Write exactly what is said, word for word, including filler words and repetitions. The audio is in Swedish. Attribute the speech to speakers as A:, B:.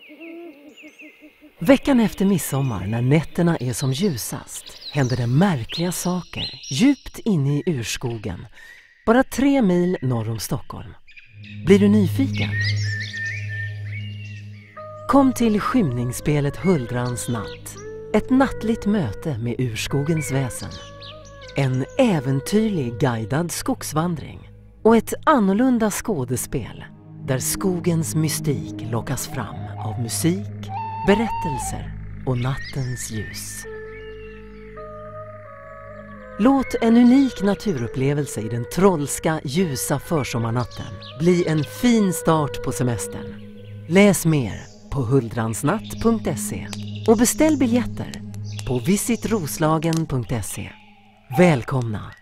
A: Veckan efter midsommar, när nätterna är som ljusast, händer det märkliga saker djupt inne i urskogen, bara tre mil norr om Stockholm. Blir du nyfiken? Kom till skymningsspelet Huldrans natt. Ett nattligt möte med urskogens väsen. En äventyrlig guidad skogsvandring och ett annorlunda skådespel där skogens mystik lockas fram av musik, berättelser och nattens ljus. Låt en unik naturupplevelse i den trollska, ljusa försommarnatten bli en fin start på semestern. Läs mer på huldransnatt punkt se och beställ biljetter på visit roslagen punkt se. Välkomna